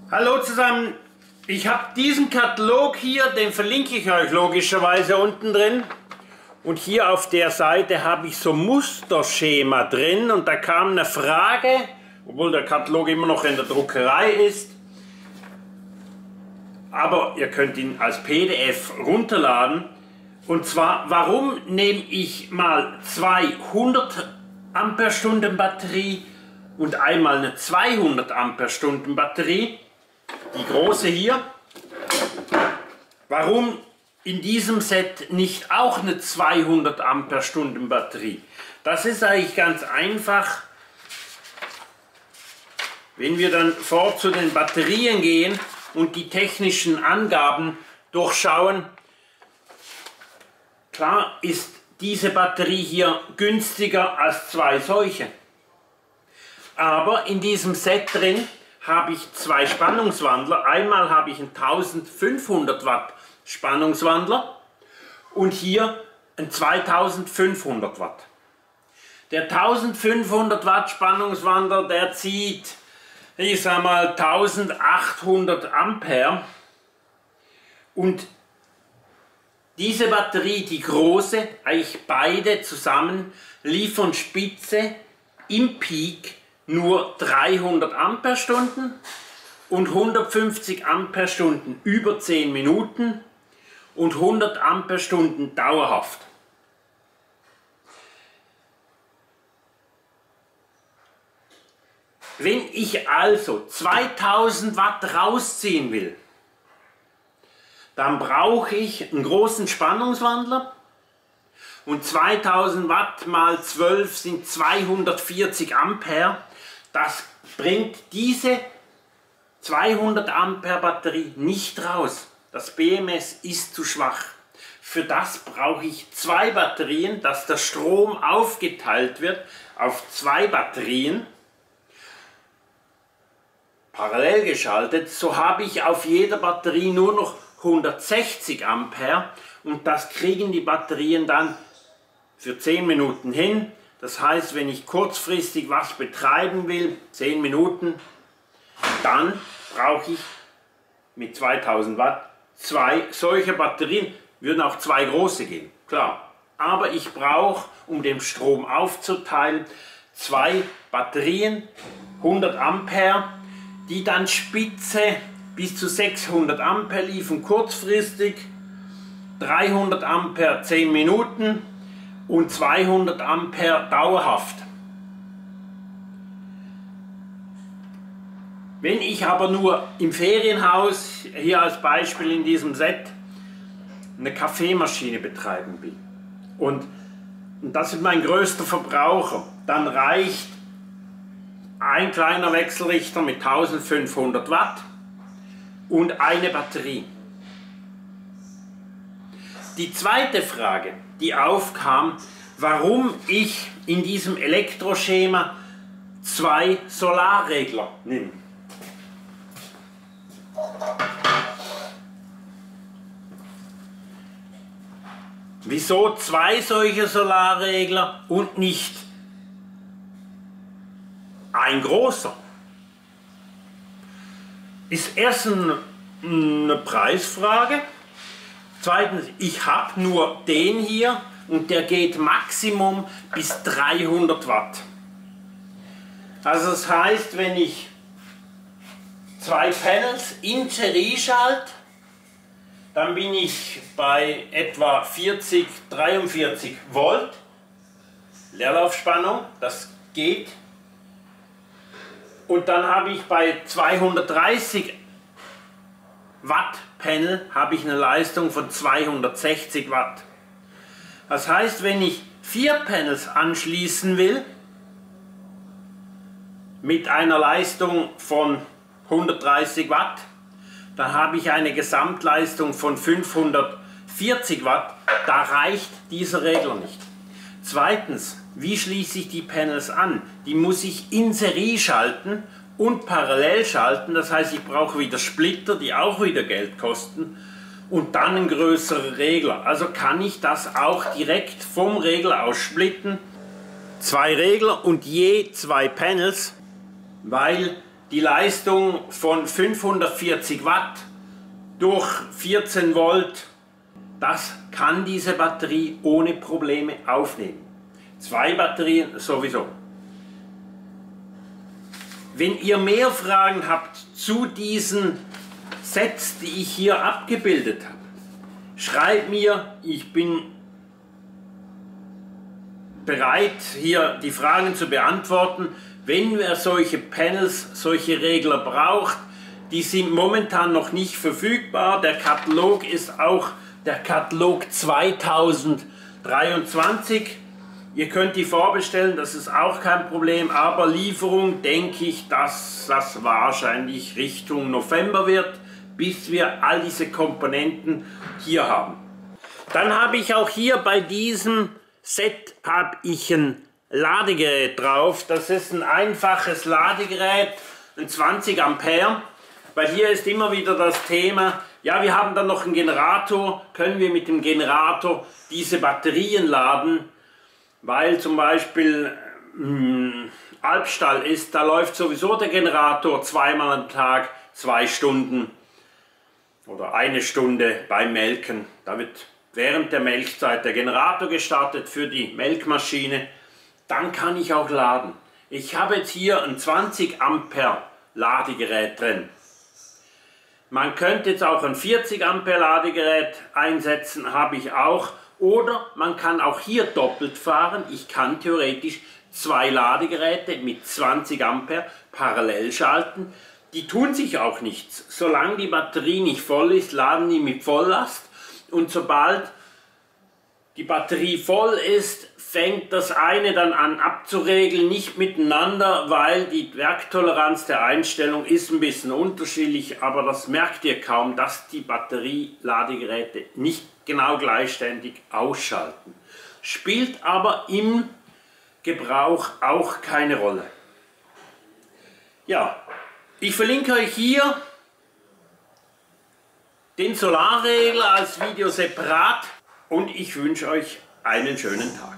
Hallo zusammen, ich habe diesen Katalog hier, den verlinke ich euch logischerweise unten drin. Und hier auf der Seite habe ich so Musterschema drin und da kam eine Frage, obwohl der Katalog immer noch in der Druckerei ist. Aber ihr könnt ihn als PDF runterladen. Und zwar, warum nehme ich mal 200 Ampere-Stunden Batterie und einmal eine 200 Ampere-Stunden Batterie, die große hier. Warum in diesem Set nicht auch eine 200 Ampere-Stunden Batterie? Das ist eigentlich ganz einfach. Wenn wir dann vor zu den Batterien gehen und die technischen Angaben durchschauen, klar ist diese Batterie hier günstiger als zwei solche. Aber in diesem Set drin habe ich zwei Spannungswandler. Einmal habe ich einen 1500 Watt Spannungswandler und hier einen 2500 Watt. Der 1500 Watt Spannungswandler, der zieht, ich sage mal, 1800 Ampere. Und diese Batterie, die große, eigentlich beide zusammen, liefern Spitze im Peak nur 300 Ampere-Stunden und 150 Ampere-Stunden über 10 Minuten und 100 Ampere-Stunden dauerhaft. Wenn ich also 2000 Watt rausziehen will, dann brauche ich einen großen Spannungswandler und 2000 Watt mal 12 sind 240 Ampere. Das bringt diese 200 Ampere Batterie nicht raus. Das BMS ist zu schwach. Für das brauche ich zwei Batterien, dass der Strom aufgeteilt wird auf zwei Batterien, parallel geschaltet. So habe ich auf jeder Batterie nur noch 160 Ampere und das kriegen die Batterien dann für 10 Minuten hin. Das heißt, wenn ich kurzfristig was betreiben will, 10 Minuten, dann brauche ich mit 2000 Watt zwei solche Batterien. Würden auch zwei große gehen, klar. Aber ich brauche, um den Strom aufzuteilen, zwei Batterien, 100 Ampere, die dann Spitze bis zu 600 Ampere liefern kurzfristig, 300 Ampere 10 Minuten und 200 Ampere dauerhaft. Wenn ich aber nur im Ferienhaus, hier als Beispiel in diesem Set, eine Kaffeemaschine betreiben will und das ist mein größter Verbraucher, dann reicht ein kleiner Wechselrichter mit 1500 Watt und eine Batterie. Die zweite Frage, die aufkam, warum ich in diesem Elektroschema zwei Solarregler nehme. Wieso zwei solche Solarregler und nicht ein großer? Ist erstens eine Preisfrage. Zweitens, ich habe nur den hier und der geht Maximum bis 300 Watt. Also das heißt, wenn ich zwei Panels in Serie schalte, dann bin ich bei etwa 43 Volt Leerlaufspannung, das geht. Und dann habe ich bei 230 Watt Panel habe ich eine Leistung von 260 Watt. Das heißt, wenn ich 4 Panels anschließen will, mit einer Leistung von 130 Watt, dann habe ich eine Gesamtleistung von 540 Watt. Da reicht dieser Regler nicht. Zweitens, wie schließe ich die Panels an? Die muss ich in Serie schalten und parallel schalten. Das heißt, ich brauche wieder Splitter, die auch wieder Geld kosten. Und dann einen größeren Regler. Also kann ich das auch direkt vom Regler aus splitten. Zwei Regler und je zwei Panels, weil die Leistung von 540 Watt durch 14 Volt, das kann diese Batterie ohne Probleme aufnehmen. 2 Batterien sowieso. Wenn ihr mehr Fragen habt zu diesen Sets, die ich hier abgebildet habe, schreibt mir, ich bin bereit, hier die Fragen zu beantworten. Wenn ihr solche Panels, solche Regler braucht, die sind momentan noch nicht verfügbar. Der Katalog ist auch der Katalog 2023. Ihr könnt die vorbestellen, das ist auch kein Problem, aber Lieferung denke ich, dass das wahrscheinlich Richtung November wird, bis wir all diese Komponenten hier haben. Dann habe ich auch hier bei diesem Set habe ich ein Ladegerät drauf. Das ist ein einfaches Ladegerät, ein 20 Ampere, weil hier ist immer wieder das Thema, ja, wir haben dann noch einen Generator, können wir mit dem Generator diese Batterien laden, weil zum Beispiel Albstall ist, da läuft sowieso der Generator zweimal am Tag 2 Stunden oder 1 Stunde beim Melken. Da wird während der Melkzeit der Generator gestartet für die Melkmaschine. Dann kann ich auch laden. Ich habe jetzt hier ein 20 Ampere Ladegerät drin. Man könnte jetzt auch ein 40 Ampere Ladegerät einsetzen, habe ich auch. Oder man kann auch hier doppelt fahren. Ich kann theoretisch 2 Ladegeräte mit 20 Ampere parallel schalten. Die tun sich auch nichts. Solange die Batterie nicht voll ist, laden die mit Volllast. Und sobald die Batterie voll ist, fängt das eine dann an abzuregeln, nicht miteinander, weil die Werktoleranz der Einstellung ist ein bisschen unterschiedlich, aber das merkt ihr kaum, dass die Batterieladegeräte nicht genau gleichständig ausschalten. Spielt aber im Gebrauch auch keine Rolle. Ja, ich verlinke euch hier den Solarregler als Video separat und ich wünsche euch einen schönen Tag.